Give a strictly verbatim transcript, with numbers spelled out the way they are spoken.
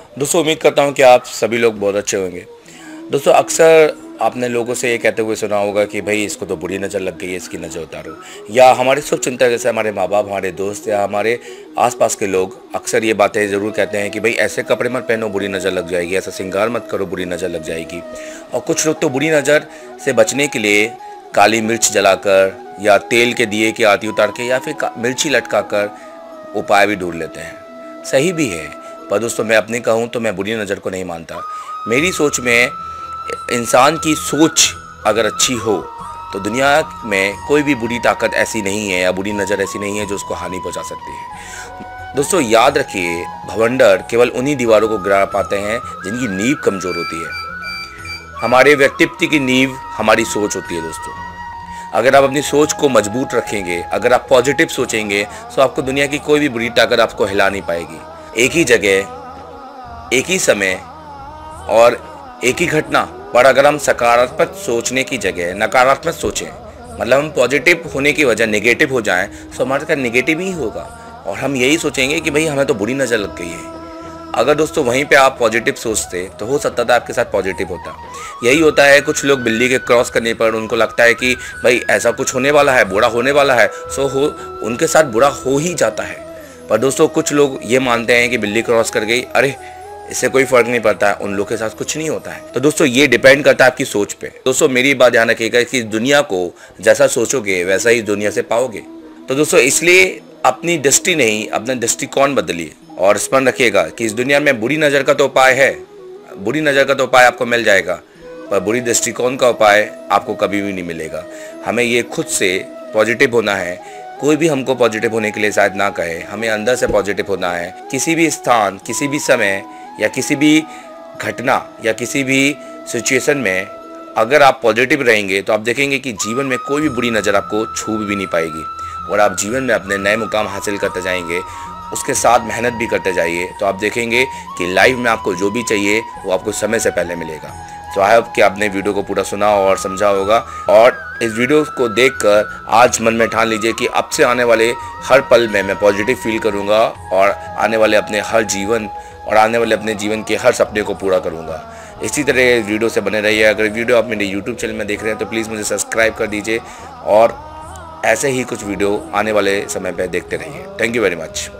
दोस्तों उम्मीद करता हूँ कि आप सभी लोग बहुत अच्छे होंगे। दोस्तों अक्सर आपने लोगों से ये कहते हुए सुना होगा कि भाई इसको तो बुरी नज़र लग गई है, इसकी नज़र उतारो। या हमारे शुभ चिंतक जैसे हमारे माँ बाप, हमारे दोस्त या हमारे आसपास के लोग अक्सर ये बातें ज़रूर कहते हैं कि भाई ऐसे कपड़े मत पहनो, बुरी नज़र लग जाएगी, ऐसा श्रृंगार मत करो, बुरी नज़र लग जाएगी। और कुछ लोग तो बुरी नज़र से बचने के लिए काली मिर्च जलाकर या तेल के दिए की आरती उतार के या फिर मिर्ची लटका कर उपाय भी ढूंढ लेते हैं। सही भी है, पर दोस्तों मैं अपनी कहूँ तो मैं बुरी नज़र को नहीं मानता। मेरी सोच में इंसान की सोच अगर अच्छी हो तो दुनिया में कोई भी बुरी ताकत ऐसी नहीं है या बुरी नज़र ऐसी नहीं है जो उसको हानि पहुंचा सकती है। दोस्तों याद रखिए, भवंडर केवल उन्हीं दीवारों को गिरा पाते हैं जिनकी नींव कमज़ोर होती है। हमारे व्यक्तित्व की नींव हमारी सोच होती है। दोस्तों अगर आप अपनी सोच को मजबूत रखेंगे, अगर आप पॉजिटिव सोचेंगे, तो आपको दुनिया की कोई भी बुरी ताकत आपको हिला नहीं पाएगी। एक ही जगह, एक ही समय और एक ही घटना पर अगर हम सकारात्मक सोचने की जगह नकारात्मक सोचें, मतलब हम पॉजिटिव होने की वजह नेगेटिव हो जाएं, तो हमारे साथ नेगेटिव ही होगा और हम यही सोचेंगे कि भाई हमें तो बुरी नज़र लग गई है। अगर दोस्तों वहीं पे आप पॉजिटिव सोचते तो हो सकता था आपके साथ पॉजिटिव होता। यही होता है, कुछ लोग बिल्ली के क्रॉस करने पर उनको लगता है कि भाई ऐसा कुछ होने वाला है, बुरा होने वाला है, सो हो उनके साथ बुरा हो ही जाता है। पर दोस्तों कुछ लोग ये मानते हैं कि बिल्ली क्रॉस कर गई, अरे इससे कोई फर्क नहीं पड़ता है, उन लोग के साथ कुछ नहीं होता है। तो दोस्तों ये डिपेंड करता है आपकी सोच पे। दोस्तों मेरी बात ध्यान रखिएगा कि दुनिया को जैसा सोचोगे वैसा ही दुनिया से पाओगे। तो दोस्तों इसलिए अपनी दृष्टि नहीं, अपना दृष्टिकोण बदलिए और स्मरण रखिएगा कि इस दुनिया में बुरी नज़र का तो उपाय है, बुरी नज़र का तो उपाय आपको मिल जाएगा, पर बुरी दृष्टिकोण का उपाय आपको कभी भी नहीं मिलेगा। हमें ये खुद से पॉजिटिव होना है। कोई भी हमको पॉजिटिव होने के लिए शायद ना कहे, हमें अंदर से पॉजिटिव होना है। किसी भी स्थान, किसी भी समय या किसी भी घटना या किसी भी सिचुएशन में अगर आप पॉजिटिव रहेंगे तो आप देखेंगे कि जीवन में कोई भी बुरी नज़र आपको छू भी नहीं पाएगी और आप जीवन में अपने नए मुकाम हासिल करते जाएंगे। उसके साथ मेहनत भी करते जाइए तो आप देखेंगे कि लाइफ में आपको जो भी चाहिए वो आपको समय से पहले मिलेगा। तो आई होप कि आपने वीडियो को पूरा सुना और समझा होगा और इस वीडियो को देखकर आज मन में ठान लीजिए कि अब से आने वाले हर पल में मैं पॉजिटिव फील करूंगा और आने वाले अपने हर जीवन और आने वाले अपने जीवन के हर सपने को पूरा करूंगा। इसी तरह इस वीडियो से बने रहिए। अगर वीडियो आप मेरे यूट्यूब चैनल में देख रहे हैं तो प्लीज़ मुझे सब्सक्राइब कर दीजिए और ऐसे ही कुछ वीडियो आने वाले समय पर देखते रहिए। Thank you very much.